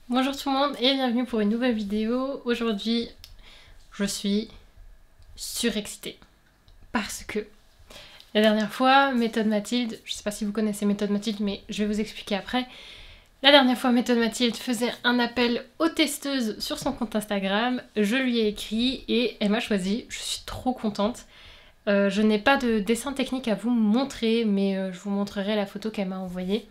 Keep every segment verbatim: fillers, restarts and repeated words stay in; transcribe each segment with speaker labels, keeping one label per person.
Speaker 1: Bonjour tout le monde et bienvenue pour une nouvelle vidéo. Aujourd'hui, je suis surexcitée parce que la dernière fois, Méthode Mathilde, je sais pas si vous connaissez Méthode Mathilde, mais je vais vous expliquer après. La dernière fois, Méthode Mathilde faisait un appel aux testeuses sur son compte Instagram. Je lui ai écrit et elle m'a choisi. Je suis trop contente. Euh, je n'ai pas de dessin technique à vous montrer, mais euh, je vous montrerai la photo qu'elle m'a envoyée.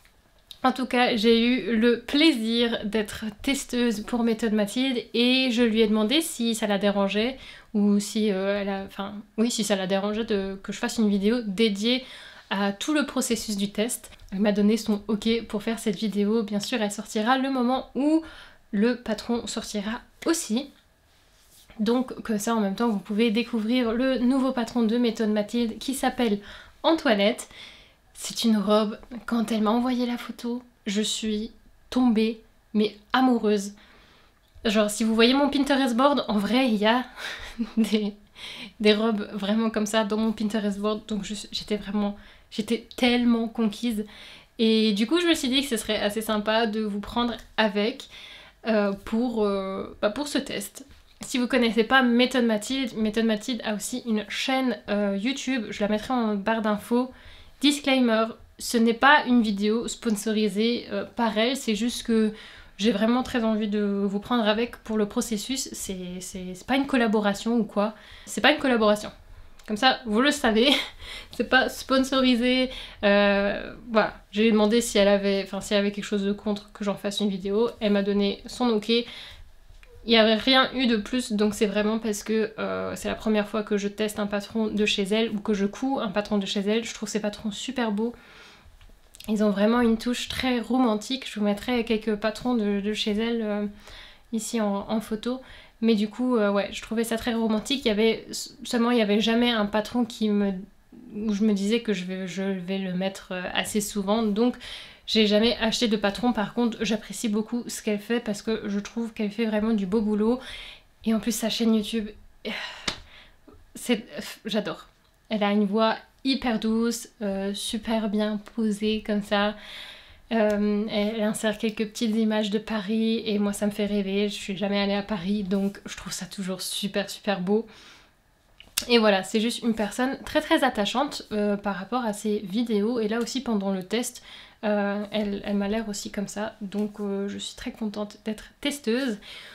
Speaker 1: En tout cas, j'ai eu le plaisir d'être testeuse pour Méthode Mathilde et je lui ai demandé si ça la dérangeait ou si euh, elle a, enfin, oui, si ça la dérangeait de, que je fasse une vidéo dédiée à tout le processus du test. Elle m'a donné son OK pour faire cette vidéo. Bien sûr, elle sortira le moment où le patron sortira aussi. Donc, que ça, en même temps, vous pouvez découvrir le nouveau patron de Méthode Mathilde qui s'appelle Antoinette. C'est une robe, quand elle m'a envoyé la photo, je suis tombée, mais amoureuse. Genre, si vous voyez mon Pinterest board, en vrai, il y a des, des robes vraiment comme ça dans mon Pinterest board. Donc j'étais vraiment, j'étais tellement conquise. Et du coup, je me suis dit que ce serait assez sympa de vous prendre avec euh, pour, euh, bah pour ce test. Si vous connaissez pas Méthode Mathilde, Méthode Mathilde a aussi une chaîne euh, YouTube, je la mettrai en barre d'infos. Disclaimer, ce n'est pas une vidéo sponsorisée euh, par elle, c'est juste que j'ai vraiment très envie de vous prendre avec pour le processus. C'est pas une collaboration ou quoi, c'est pas une collaboration. Comme ça, vous le savez, c'est pas sponsorisé. Euh, voilà, j'ai demandé si elle avait, enfin si elle avait quelque chose de contre que j'en fasse une vidéo. Elle m'a donné son OK. Il n'y avait rien eu de plus, donc c'est vraiment parce que euh, c'est la première fois que je teste un patron de chez elle ou que je couds un patron de chez elle. Je trouve ces patrons super beaux. Ils ont vraiment une touche très romantique. Je vous mettrai quelques patrons de, de chez elle euh, ici en, en photo. Mais du coup, euh, ouais, je trouvais ça très romantique. Il y avait seulement, il n'y avait jamais un patron qui me, où je me disais que je vais, je vais le mettre assez souvent. Donc, j'ai jamais acheté de patron. Par contre, j'apprécie beaucoup ce qu'elle fait parce que je trouve qu'elle fait vraiment du beau boulot. Et en plus, sa chaîne YouTube, c'est, j'adore. Elle a une voix hyper douce, euh, super bien posée comme ça. Euh, elle insère quelques petites images de Paris et moi ça me fait rêver. Je suis jamais allée à Paris donc je trouve ça toujours super super beau. Et voilà, c'est juste une personne très très attachante euh, par rapport à ses vidéos. Et là aussi pendant le test, euh, elle, elle m'a l'air aussi comme ça. Donc euh, je suis très contente d'être testeuse.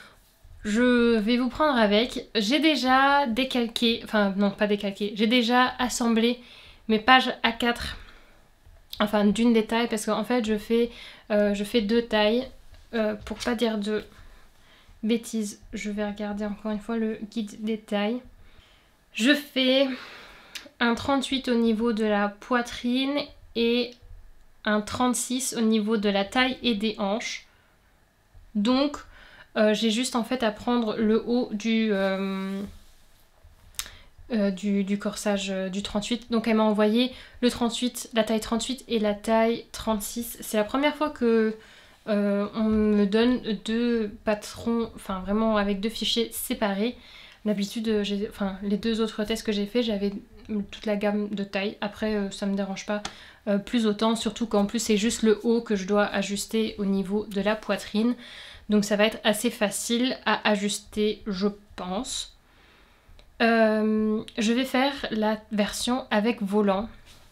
Speaker 1: Je vais vous prendre avec. J'ai déjà décalqué, enfin non pas décalqué, j'ai déjà assemblé mes pages A quatre. Enfin d'une des tailles parce qu'en fait je fais, euh, je fais deux tailles. Euh, pour pas dire de bêtises, je vais regarder encore une fois le guide des tailles. Je fais un trente-huit au niveau de la poitrine et un trente-six au niveau de la taille et des hanches. Donc euh, j'ai juste en fait à prendre le haut du, euh, euh, du, du corsage euh, du trente-huit. Donc elle m'a envoyé le trente-huit, la taille trente-huit et la taille trente-six. C'est la première fois que euh, on me donne deux patrons, enfin vraiment avec deux fichiers séparés. D'habitude, enfin, les deux autres tests que j'ai fait, j'avais toute la gamme de taille. Après, euh, ça me dérange pas euh, plus autant, surtout qu'en plus c'est juste le haut que je dois ajuster au niveau de la poitrine. Donc ça va être assez facile à ajuster, je pense. Euh, je vais faire la version avec volant.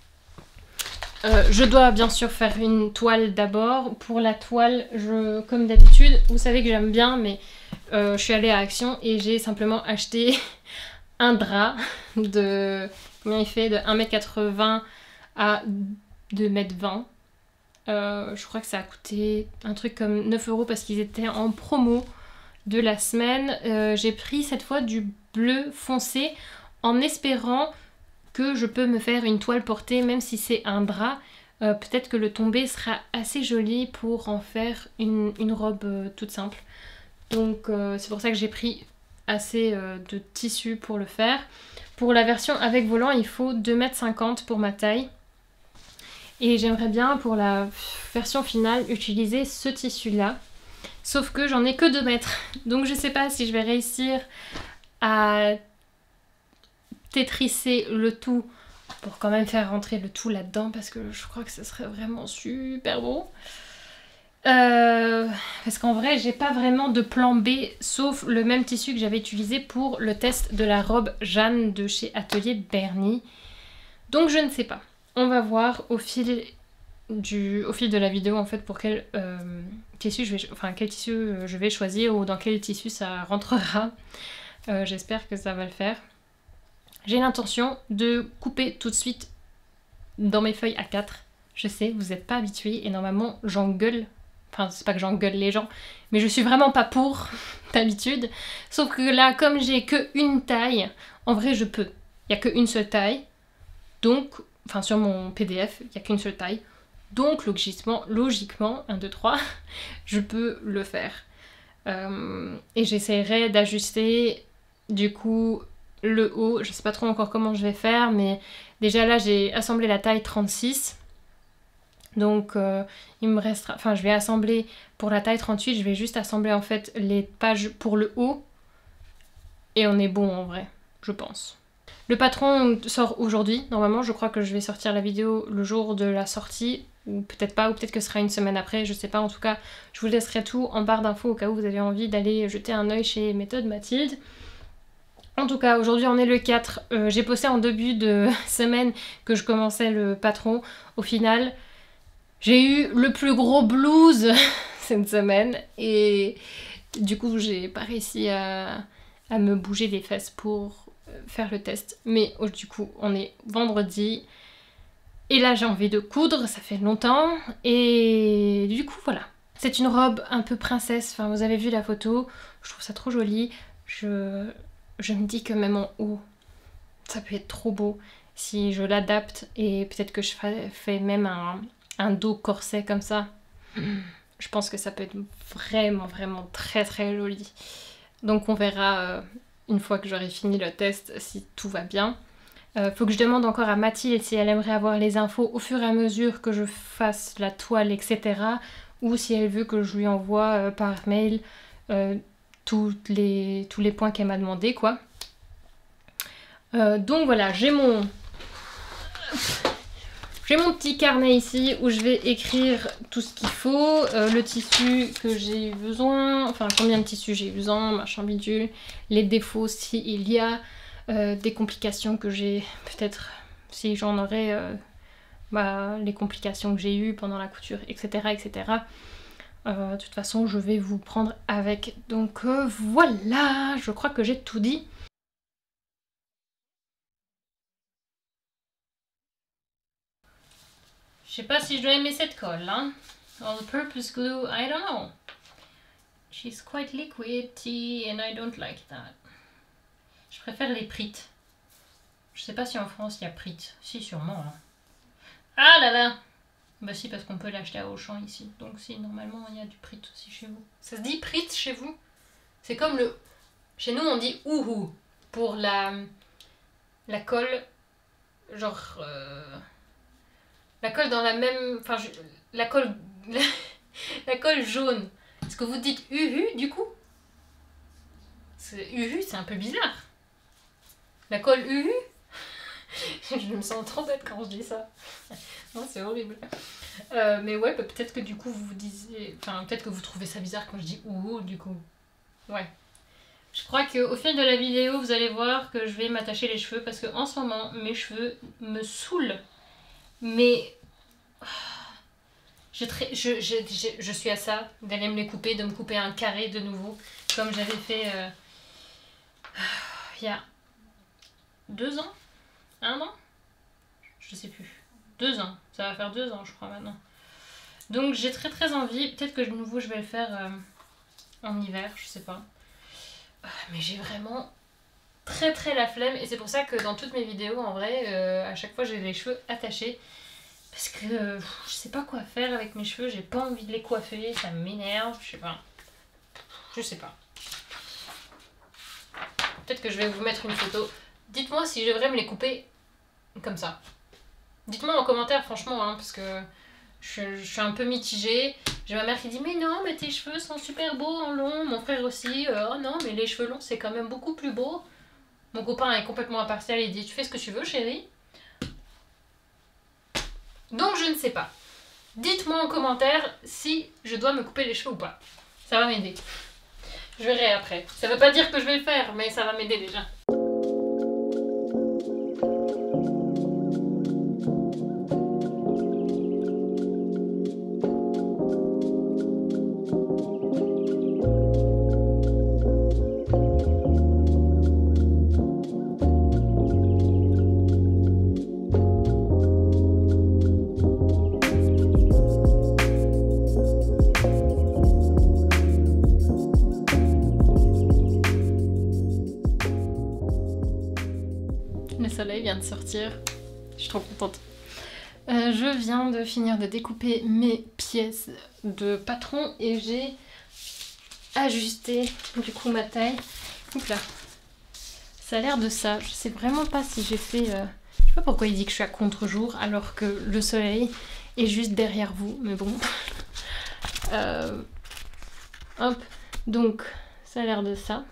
Speaker 1: Euh, je dois bien sûr faire une toile d'abord. Pour la toile, je, comme d'habitude, vous savez que j'aime bien, mais euh, je suis allée à Action et j'ai simplement acheté un drap de, combien il fait, de un mètre quatre-vingts à deux mètres vingt. Euh, je crois que ça a coûté un truc comme neuf euros parce qu'ils étaient en promo de la semaine. Euh, j'ai pris cette fois du bleu foncé en espérant que je peux me faire une toile portée même si c'est un drap. Euh, peut-être que le tombé sera assez joli pour en faire une, une robe euh, toute simple. Donc euh, c'est pour ça que j'ai pris assez euh, de tissu pour le faire. Pour la version avec volant, il faut deux mètres cinquante pour ma taille. Et j'aimerais bien pour la version finale utiliser ce tissu là. Sauf que j'en ai que deux mètres. Donc je sais pas si je vais réussir à tétrisser le tout pour quand même faire rentrer le tout là-dedans parce que je crois que ce serait vraiment super beau. Euh, parce qu'en vrai, j'ai pas vraiment de plan B, sauf le même tissu que j'avais utilisé pour le test de la robe Jeanne de chez Atelier Bernie. Donc je ne sais pas. On va voir au fil du, au fil de la vidéo en fait pour quel euh, tissu je vais, enfin quel tissu je vais choisir ou dans quel tissu ça rentrera. Euh, J'espère que ça va le faire. J'ai l'intention de couper tout de suite dans mes feuilles A quatre. Je sais, vous n'êtes pas habitués et normalement j'engueule. Enfin, c'est pas que j'engueule les gens, mais je suis vraiment pas pour d'habitude. Sauf que là, comme j'ai que une taille, en vrai je peux. Il y a qu'une seule taille. Donc, enfin sur mon P D F, il n'y a qu'une seule taille. Donc logiquement, logiquement, un, deux, trois, je peux le faire. Euh, et j'essaierai d'ajuster du coup le haut. Je sais pas trop encore comment je vais faire, mais déjà là j'ai assemblé la taille trente-six. Donc euh, il me restera, enfin je vais assembler pour la taille trente-huit, je vais juste assembler en fait les pages pour le haut. Et on est bon en vrai, je pense. Le patron sort aujourd'hui, normalement je crois que je vais sortir la vidéo le jour de la sortie, ou peut-être pas, ou peut-être que ce sera une semaine après, je sais pas, en tout cas je vous laisserai tout en barre d'infos au cas où vous avez envie d'aller jeter un oeil chez Méthode Mathilde. En tout cas aujourd'hui on est le quatre, euh, j'ai posté en début de semaine que je commençais le patron, au final j'ai eu le plus gros blues cette semaine et du coup j'ai pas réussi à, à me bouger les fesses pour faire le test. Mais oh, du coup on est vendredi et là j'ai envie de coudre, ça fait longtemps et du coup voilà. C'est une robe un peu princesse, enfin vous avez vu la photo, je trouve ça trop joli. Je, je me dis que même en haut ça peut être trop beau si je l'adapte et peut-être que je fais même un... un dos corset comme ça, je pense que ça peut être vraiment vraiment très très joli. Donc on verra euh, une fois que j'aurai fini le test si tout va bien. Euh, faut que je demande encore à Mathilde si elle aimerait avoir les infos au fur et à mesure que je fasse la toile, et cetera. Ou si elle veut que je lui envoie euh, par mail euh, toutes les, tous les points qu'elle m'a demandé quoi. Euh, donc voilà, j'ai mon... J'ai mon petit carnet ici où je vais écrire tout ce qu'il faut, euh, le tissu que j'ai eu besoin, enfin combien de tissus j'ai eu besoin, machin bidule, les défauts s'il y a, euh, des complications que j'ai, peut-être si j'en aurais, euh, bah, les complications que j'ai eues pendant la couture, et cetera et cetera. Euh, de toute façon je vais vous prendre avec. Donc euh, voilà, je crois que j'ai tout dit. Je sais pas si je dois aimer cette colle, hein. All purpose glue, I don't know. She's quite liquidy and I don't like that. Je préfère les Pritt. Je sais pas si en France il y a Pritt. Si, sûrement. Hein. Ah là là. Bah si, parce qu'on peut l'acheter à Auchan ici. Donc si, normalement il y a du Pritt aussi chez vous. Ça se dit Pritt chez vous? C'est comme le... Chez nous on dit ouhou pour la... la colle. Genre... Euh... La colle dans la même... Enfin, je... la colle... la colle jaune. Est-ce que vous dites uhu du coup? Uhu, c'est un peu bizarre. La colle uhu. Je me sens trop bête quand je dis ça. Non, c'est horrible. Euh, mais ouais, bah, peut-être que du coup vous vous disiez... Enfin, peut-être que vous trouvez ça bizarre quand je dis uhu du coup. Ouais. Je crois qu'au fil de la vidéo, vous allez voir que je vais m'attacher les cheveux parce qu'en ce moment, mes cheveux me saoulent. Mais je, je, je, je, je suis à ça d'aller me les couper, de me couper un carré de nouveau, comme j'avais fait euh, il y a deux ans, un an, je sais plus, deux ans, ça va faire deux ans je crois maintenant. Donc j'ai très très envie, peut-être que de nouveau je vais le faire euh, en hiver, je sais pas. Mais j'ai vraiment très très la flemme et c'est pour ça que dans toutes mes vidéos en vrai, euh, à chaque fois j'ai les cheveux attachés. Parce que euh, je sais pas quoi faire avec mes cheveux, j'ai pas envie de les coiffer, ça m'énerve, je sais pas. Je sais pas. Peut-être que je vais vous mettre une photo. Dites-moi si je devrais me les couper comme ça. Dites-moi en commentaire franchement, hein, parce que je, je suis un peu mitigée. J'ai ma mère qui dit mais non, mais tes cheveux sont super beaux en long. Mon frère aussi, euh, oh non, mais les cheveux longs c'est quand même beaucoup plus beau. Mon copain est complètement impartial, il dit tu fais ce que tu veux chérie. Donc je ne sais pas. Dites-moi en commentaire si je dois me couper les cheveux ou pas. Ça va m'aider. Je verrai après. Ça veut pas dire que je vais le faire, mais ça va m'aider déjà. Le soleil vient de sortir, je suis trop contente. Euh, je viens de finir de découper mes pièces de patron et j'ai ajusté du coup ma taille. Oups là. Ça a l'air de ça, je sais vraiment pas si j'ai fait... Euh... Je sais pas pourquoi il dit que je suis à contre-jour alors que le soleil est juste derrière vous, mais bon. euh... Hop, donc ça a l'air de ça.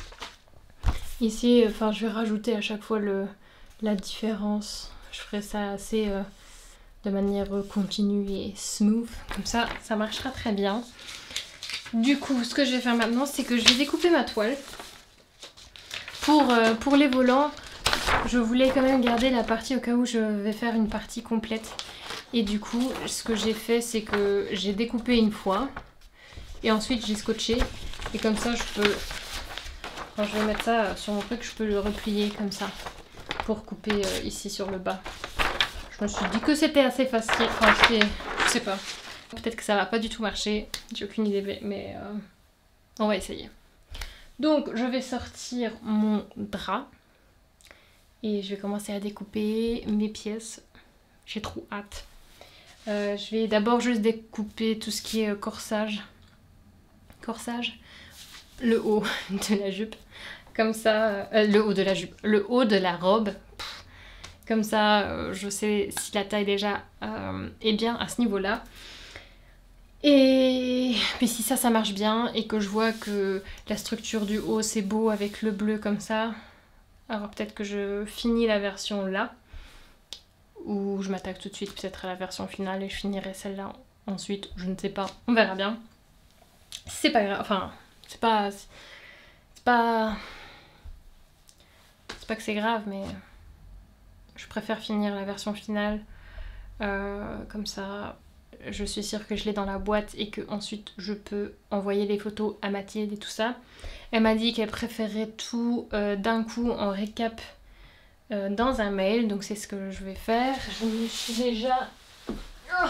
Speaker 1: Ici, enfin, je vais rajouter à chaque fois le, la différence. Je ferai ça assez euh, de manière continue et smooth. Comme ça, ça marchera très bien. Du coup, ce que je vais faire maintenant, c'est que je vais découper ma toile. Pour, euh, pour les volants, je voulais quand même garder la partie au cas où je vais faire une partie complète. Et du coup, ce que j'ai fait, c'est que j'ai découpé une fois. Et ensuite, j'ai scotché. Et comme ça, je peux... Quand je vais mettre ça sur mon truc, je peux le replier comme ça pour couper euh, ici sur le bas. Je me suis dit que c'était assez facile. Enfin, c'est... Je sais pas. Peut-être que ça va pas du tout marcher. J'ai aucune idée, mais euh, on va essayer. Donc, je vais sortir mon drap et je vais commencer à découper mes pièces. J'ai trop hâte. Euh, je vais d'abord juste découper tout ce qui est corsage. Corsage. Le haut de la jupe, comme ça, euh, le haut de la jupe, le haut de la robe, pff, comme ça euh, je sais si la taille déjà euh, est bien à ce niveau-là. Et puis si ça, ça marche bien et que je vois que la structure du haut c'est beau avec le bleu comme ça, alors peut-être que je finis la version là, ou je m'attaque tout de suite peut-être à la version finale et je finirai celle-là ensuite, je ne sais pas, on verra bien. C'est pas grave, enfin... C'est pas... C'est pas... C'est pas que c'est grave, mais... Je préfère finir la version finale. Euh, comme ça, je suis sûre que je l'ai dans la boîte et que ensuite je peux envoyer les photos à Mathilde et tout ça. Elle m'a dit qu'elle préférait tout euh, d'un coup en récap euh, dans un mail. Donc c'est ce que je vais faire. Je me suis déjà... Oh,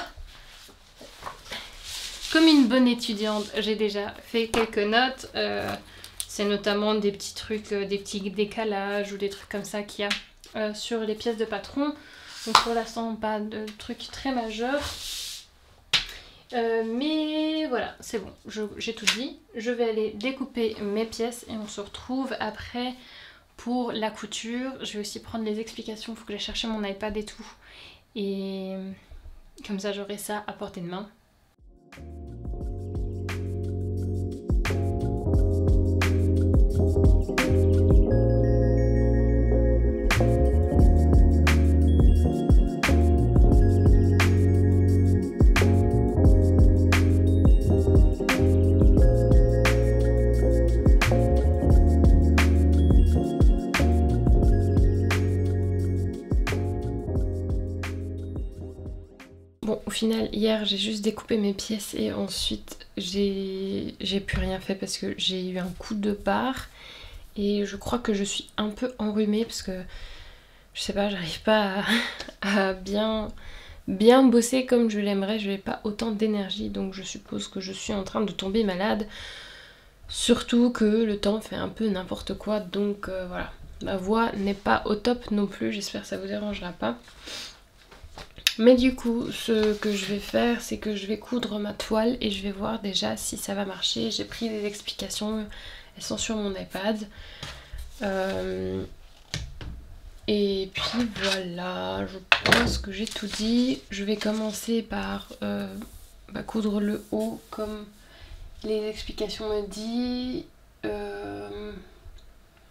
Speaker 1: comme une bonne étudiante, j'ai déjà fait quelques notes. Euh, c'est notamment des petits trucs, euh, des petits décalages ou des trucs comme ça qu'il y a euh, sur les pièces de patron. Donc pour l'instant, pas de trucs très majeurs. Euh, mais voilà, c'est bon, j'ai tout dit. Je vais aller découper mes pièces et on se retrouve après pour la couture. Je vais aussi prendre les explications, il faut que j'aille chercher mon iPad et tout. Et comme ça, j'aurai ça à portée de main. Bon, au final, hier, j'ai juste découpé mes pièces et ensuite, j'ai plus rien fait parce que j'ai eu un coup de barre. Et je crois que je suis un peu enrhumée parce que, je sais pas, j'arrive pas à, à bien, bien bosser comme je l'aimerais. Je n'ai pas autant d'énergie, donc je suppose que je suis en train de tomber malade. Surtout que le temps fait un peu n'importe quoi, donc euh, voilà. Ma voix n'est pas au top non plus, j'espère que ça vous dérangera pas. Mais du coup, ce que je vais faire, c'est que je vais coudre ma toile et je vais voir déjà si ça va marcher. J'ai pris des explications, elles sont sur mon iPad. Euh... Et puis voilà, je pense que j'ai tout dit. Je vais commencer par euh, bah, coudre le haut comme les explications me disent. Euh...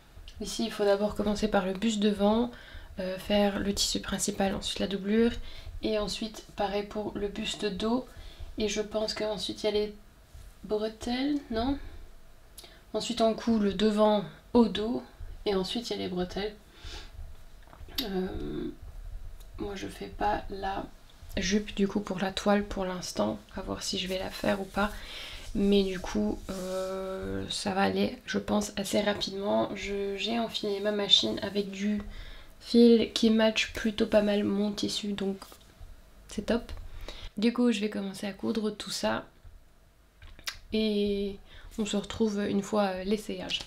Speaker 1: Ici, il faut d'abord commencer par le buste devant, euh, faire le tissu principal, ensuite la doublure. Et ensuite pareil pour le buste dos. Et je pense qu'ensuite il y a les bretelles, non? Ensuite on coud le devant au dos et ensuite il y a les bretelles. Euh, moi je fais pas la jupe du coup pour la toile pour l'instant, à voir si je vais la faire ou pas. Mais du coup euh, ça va aller je pense assez rapidement. J'ai enfilé ma machine avec du fil qui match plutôt pas mal mon tissu, donc c'est top. Du coup je vais commencer à coudre tout ça et on se retrouve une fois l'essayage.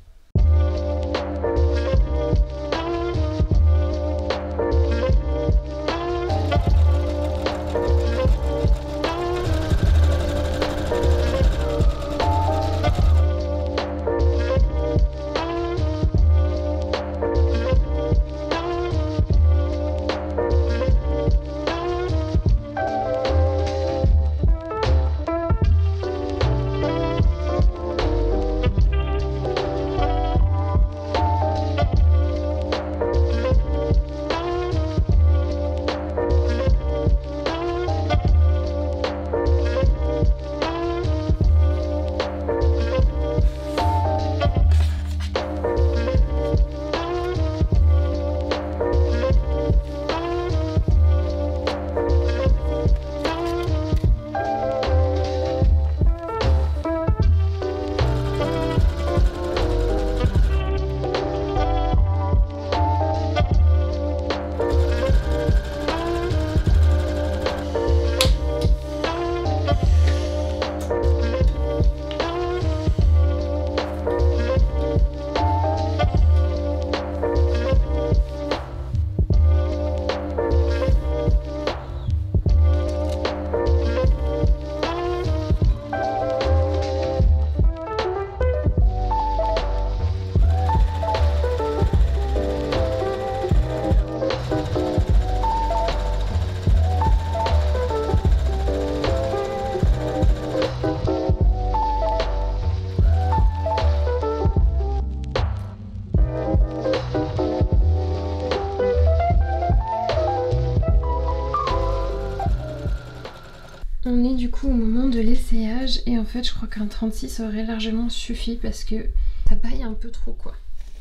Speaker 1: On est du coup au moment de l'essayage et en fait je crois qu'un trente-six aurait largement suffi parce que ça baille un peu trop quoi.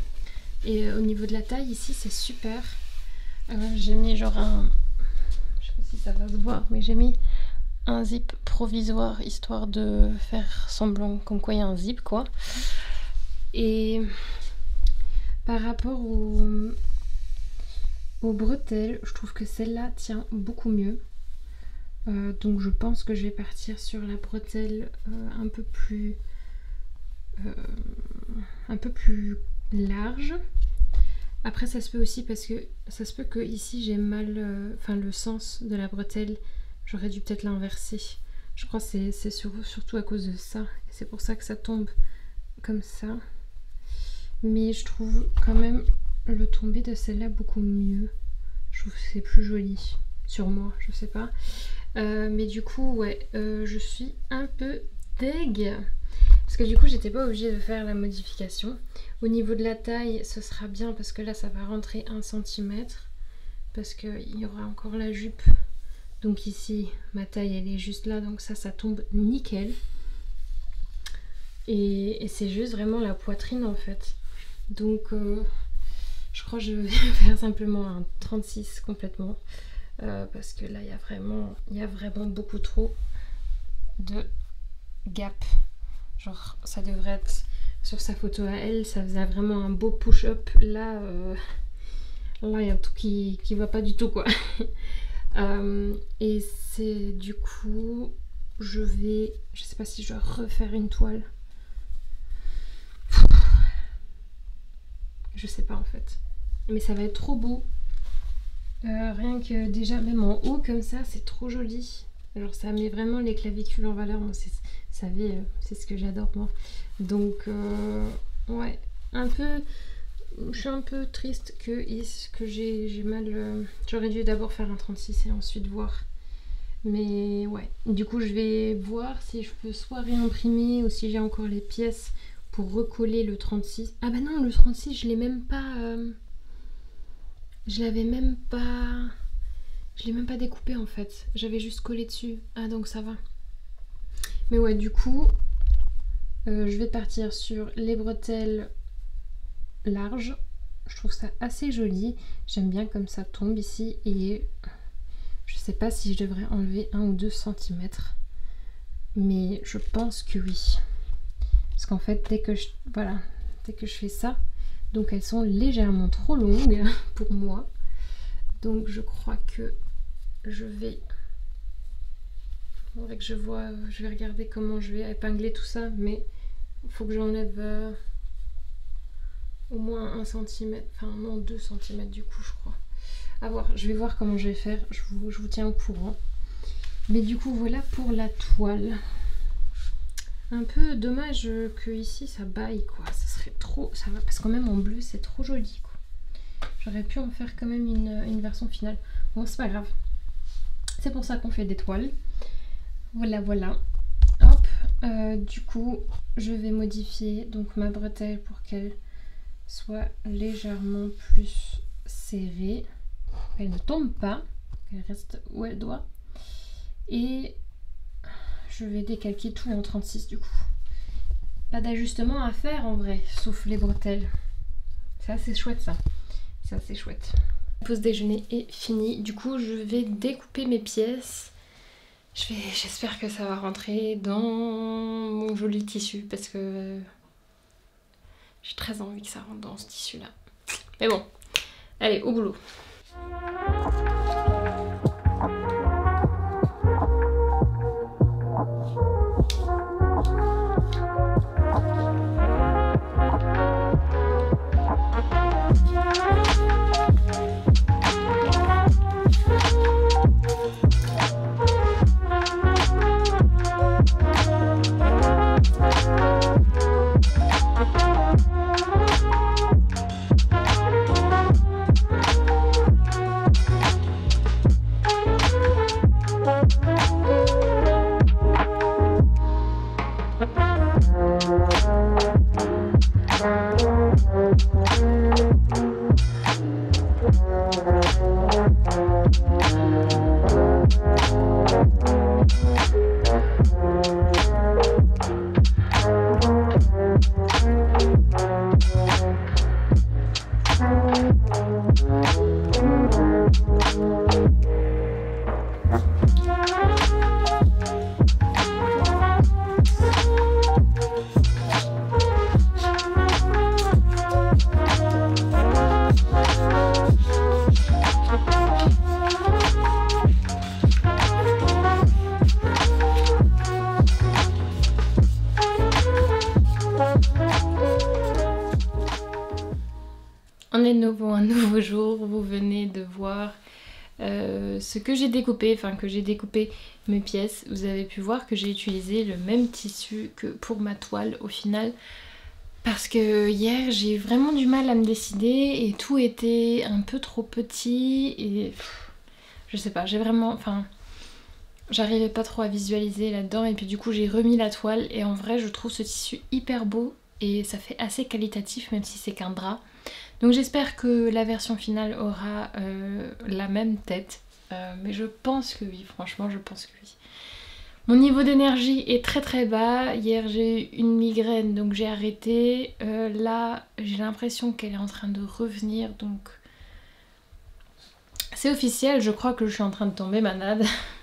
Speaker 1: Et euh, au niveau de la taille ici c'est super. Euh, j'ai mis genre un... Je sais pas si ça va se voir mais j'ai mis un zip provisoire histoire de faire semblant comme quoi il y a un zip quoi. Et par rapport au... aux bretelles je trouve que celle-là tient beaucoup mieux. Euh, donc je pense que je vais partir sur la bretelle euh, un peu plus euh, un peu plus large. Après ça se peut aussi parce que ça se peut que ici j'ai mal euh, enfin le sens de la bretelle, j'aurais dû peut-être l'inverser. Je crois que c'est sur, surtout à cause de ça, c'est pour ça que ça tombe comme ça. Mais je trouve quand même le tombé de celle-là beaucoup mieux. Je trouve que c'est plus joli sur moi, je sais pas. Euh, mais du coup ouais euh, je suis un peu deg parce que du coup j'étais pas obligée de faire la modification. Au niveau de la taille ce sera bien parce que là ça va rentrer un centimètre parce qu'il y aura encore la jupe, donc ici ma taille elle est juste là, donc ça ça tombe nickel et, et c'est juste vraiment la poitrine en fait, donc euh, je crois que je vais faire simplement un trente-six complètement. Euh, parce que là il y a vraiment il y a vraiment beaucoup trop de gap, genre ça devrait être sur sa photo à elle ça faisait vraiment un beau push-up, là euh, là il y a tout qui, qui va pas du tout quoi. euh, et c'est du coup je vais je sais pas si je dois refaire une toile, je sais pas en fait, mais ça va être trop beau. Euh, rien que déjà même en haut comme ça c'est trop joli, genre ça met vraiment les clavicules en valeur. Moi c'est, vous savez euh, c'est ce que j'adore moi, donc euh, ouais un peu je suis un peu triste que, que j'ai mal euh, j'aurais dû d'abord faire un trente-six et ensuite voir, mais ouais du coup je vais voir si je peux soit réimprimer ou si j'ai encore les pièces pour recoller le trente-six. Ah bah non, le trente-six je l'ai même pas euh... je l'avais même pas Je l'ai même pas découpé en fait. J'avais juste collé dessus. Ah donc ça va. Mais ouais, du coup, euh, je vais partir sur les bretelles larges. Je trouve ça assez joli. J'aime bien comme ça tombe ici. Et je sais pas si je devrais enlever un ou deux centimètres. Mais je pense que oui. Parce qu'en fait, dès que je, voilà, dès que je fais ça, donc elles sont légèrement trop longues pour moi. Donc je crois que je vais... Il faudrait que je vois, je vais regarder comment je vais épingler tout ça, mais il faut que j'enlève euh, au moins un centimètre, enfin non deux centimètres du coup je crois. À voir, je vais voir comment je vais faire, je vous, je vous tiens au courant. Mais du coup voilà pour la toile. Un peu dommage que ici ça baille quoi, ça serait trop, ça va, parce que quand même en bleu c'est trop joli quoi. J'aurais pu en faire quand même une, une version finale. Bon c'est pas grave, c'est pour ça qu'on fait des toiles. Voilà voilà. Hop, euh, du coup je vais modifier donc ma bretelle pour qu'elle soit légèrement plus serrée, qu'elle ne tombe pas, qu'elle reste où elle doit. Et je vais décalquer tout en trente-six du coup. Pas d'ajustement à faire en vrai, sauf les bretelles. C'est assez chouette ça. C'est assez chouette. La pause déjeuner est finie. Du coup, je vais découper mes pièces. Je vais, j'espère que ça va rentrer dans mon joli tissu parce que j'ai très envie que ça rentre dans ce tissu là. Mais bon, allez, au boulot. On est de nouveau un nouveau jour, vous venez de voir euh, ce que j'ai découpé, enfin que j'ai découpé mes pièces. Vous avez pu voir que j'ai utilisé le même tissu que pour ma toile au final. Parce que hier j'ai vraiment du mal à me décider et tout était un peu trop petit et pff, je sais pas, j'ai vraiment, enfin j'arrivais pas trop à visualiser là-dedans et puis du coup j'ai remis la toile et en vrai je trouve ce tissu hyper beau et ça fait assez qualitatif même si c'est qu'un drap. Donc j'espère que la version finale aura euh, la même tête, euh, mais je pense que oui, franchement je pense que oui. Mon niveau d'énergie est très très bas, hier j'ai eu une migraine donc j'ai arrêté, euh, là j'ai l'impression qu'elle est en train de revenir donc c'est officiel, je crois que je suis en train de tomber malade.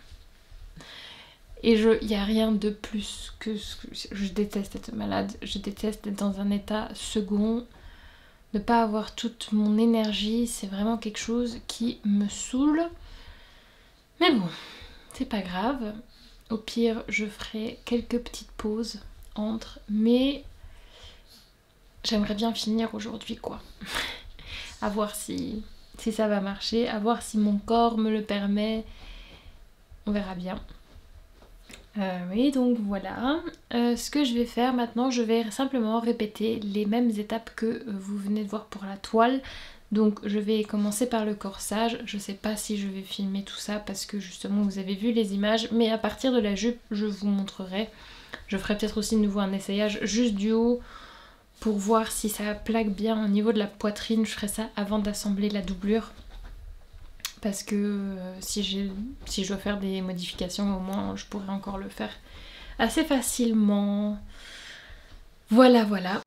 Speaker 1: Et il n'y a rien de plus que ce que... Je déteste être malade, je déteste être dans un état second. Ne pas avoir toute mon énergie, c'est vraiment quelque chose qui me saoule. Mais bon, c'est pas grave. Au pire, je ferai quelques petites pauses entre, mais j'aimerais bien finir aujourd'hui quoi. À voir si, si ça va marcher, à voir si mon corps me le permet. On verra bien. Euh, oui, donc voilà. Euh, ce que je vais faire maintenant, je vais simplement répéter les mêmes étapes que vous venez de voir pour la toile. Donc je vais commencer par le corsage. Je sais pas si je vais filmer tout ça parce que justement vous avez vu les images, mais à partir de la jupe, je vous montrerai. Je ferai peut-être aussi de nouveau un essayage juste du haut pour voir si ça plaque bien au niveau de la poitrine. Je ferai ça avant d'assembler la doublure parce que euh, si, j'ai, si je dois faire des modifications, au moins je pourrais encore le faire assez facilement. Voilà, voilà.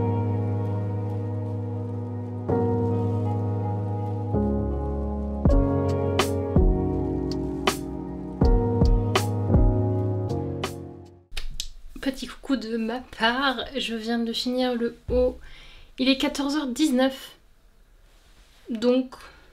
Speaker 1: Petit coucou de ma part, je viens de finir le haut. Il est quatorze heures dix-neuf. Donc,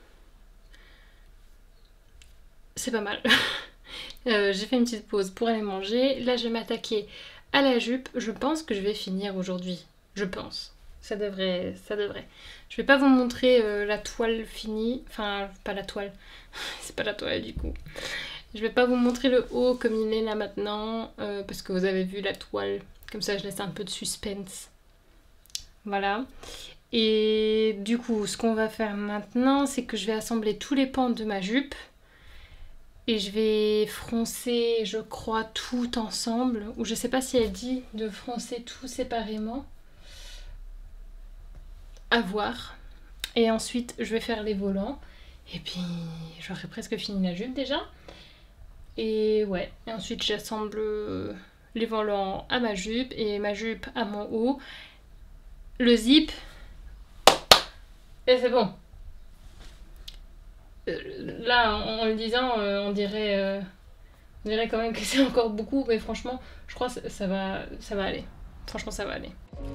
Speaker 1: c'est pas mal. euh, j'ai fait une petite pause pour aller manger. Là, je vais m'attaquer à la jupe. Je pense que je vais finir aujourd'hui. Je pense. Ça devrait, ça devrait. Je vais pas vous montrer euh, la toile finie. Enfin, pas la toile. C'est pas la toile du coup. Je vais pas vous montrer le haut comme il est là maintenant. Euh, parce que vous avez vu la toile. Comme ça, je laisse un peu de suspense. Voilà. Et du coup, ce qu'on va faire maintenant, c'est que je vais assembler tous les pans de ma jupe. Et je vais froncer, je crois, tout ensemble. Ou je sais pas si elle dit de froncer tout séparément. À voir. Et ensuite, je vais faire les volants. Et puis, j'aurai presque fini la jupe déjà. Et ouais. Et ensuite, j'assemble les volants à ma jupe et ma jupe à mon haut. Le zip. Et c'est bon. Euh, là, en, en le disant, euh, on dirait, euh, on dirait quand même que c'est encore beaucoup, mais franchement, je crois que ça, ça va, ça va aller. Franchement, ça va aller.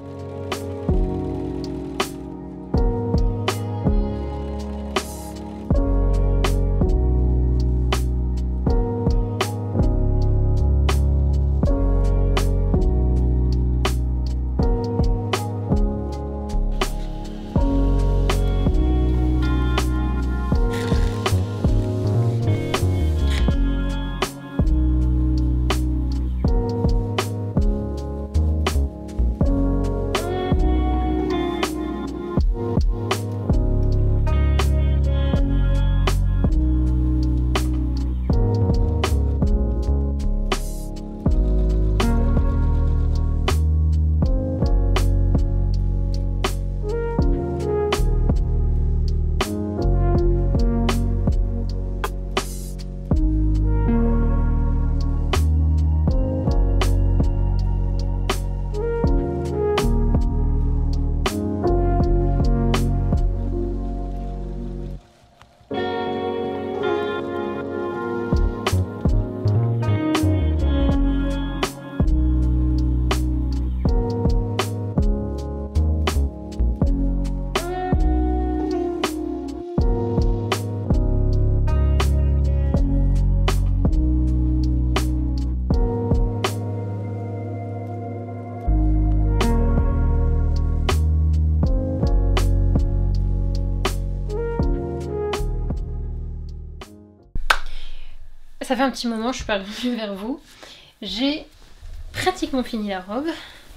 Speaker 1: Ça fait un petit moment, je suis pas revenue vers vous. J'ai pratiquement fini la robe.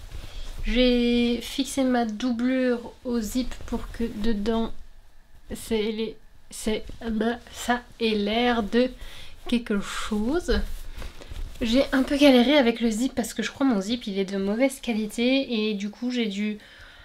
Speaker 1: J'ai fixé ma doublure au zip pour que dedans, c'est les, c'est, bah, ça ait l'air de quelque chose. J'ai un peu galéré avec le zip parce que je crois mon zip il est de mauvaise qualité et du coup j'ai dû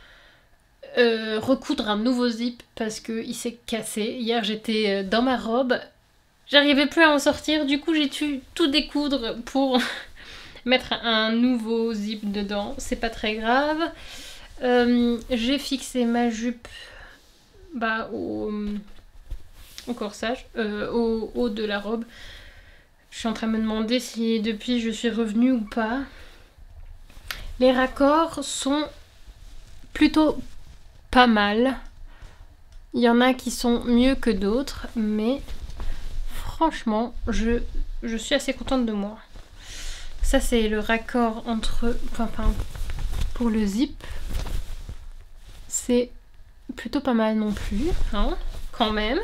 Speaker 1: euh, recoudre un nouveau zip parce qu'il s'est cassé. Hier j'étais dans ma robe. J'arrivais plus à en sortir, du coup j'ai dû tout découdre pour mettre un nouveau zip dedans. C'est pas très grave. Euh, j'ai fixé ma jupe bah, au, au corsage, euh, au haut de la robe. Je suis en train de me demander si depuis je suis revenue ou pas. Les raccords sont plutôt pas mal. Il y en a qui sont mieux que d'autres, mais... franchement, je, je suis assez contente de moi. Ça, c'est le raccord entre... Enfin, pour le zip. C'est plutôt pas mal non plus, hein, quand même.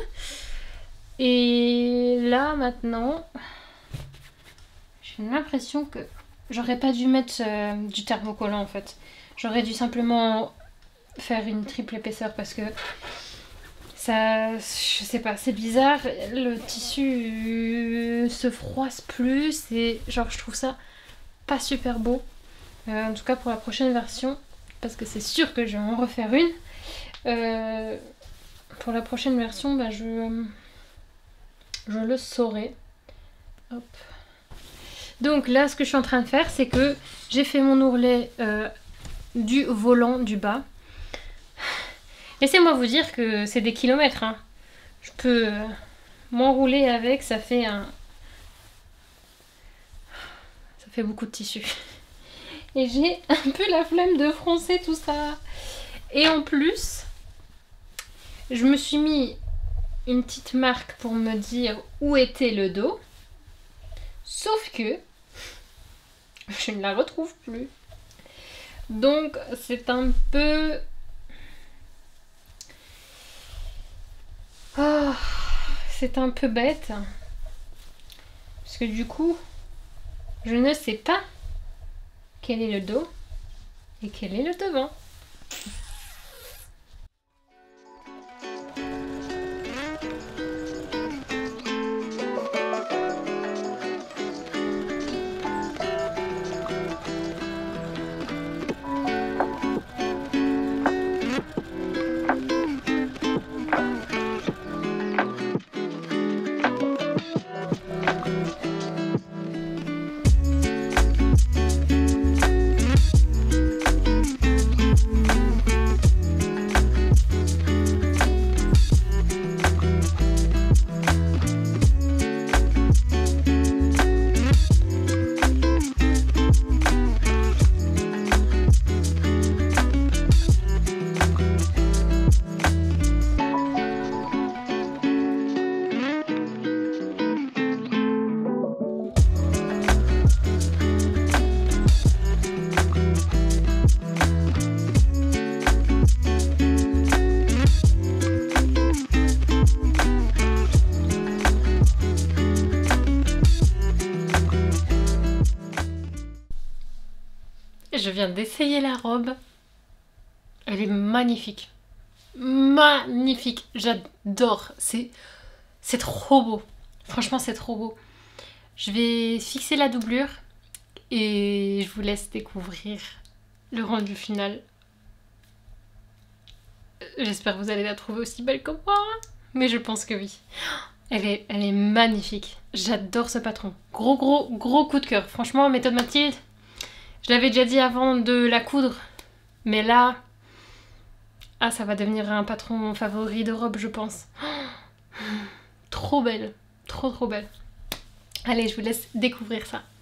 Speaker 1: Et là, maintenant, j'ai l'impression que j'aurais pas dû mettre euh, du thermocollant, en fait. J'aurais dû simplement faire une triple épaisseur parce que... ça, je sais pas, c'est bizarre, le tissu se froisse plus et genre je trouve ça pas super beau. Euh, en tout cas pour la prochaine version, parce que c'est sûr que je vais en refaire une. Euh, pour la prochaine version, bah je, je le saurai. Hop. Donc là, ce que je suis en train de faire, c'est que j'ai fait mon ourlet euh, du volant du bas. Laissez-moi vous dire que c'est des kilomètres. Hein. Je peux euh, m'enrouler avec, ça fait un... Ça fait beaucoup de tissu. Et j'ai un peu la flemme de froncer tout ça. Et en plus, je me suis mis une petite marque pour me dire où était le dos. Sauf que je ne la retrouve plus. Donc c'est un peu... Oh, c'est un peu bête. Parce que du coup, je ne sais pas quel est le dos et quel est le devant. Je viens d'essayer la robe. Elle est magnifique. Magnifique. J'adore. C'est c'est trop beau. Franchement, c'est trop beau. Je vais fixer la doublure et je vous laisse découvrir le rendu final. J'espère que vous allez la trouver aussi belle que moi. Mais je pense que oui. Elle est, elle est magnifique. J'adore ce patron. Gros, gros, gros coup de cœur. Franchement, méthode Mathilde. Je l'avais déjà dit avant de la coudre, mais là, ah, ça va devenir un patron favori de robe, je pense. Oh, trop belle, trop trop belle. Allez, je vous laisse découvrir ça.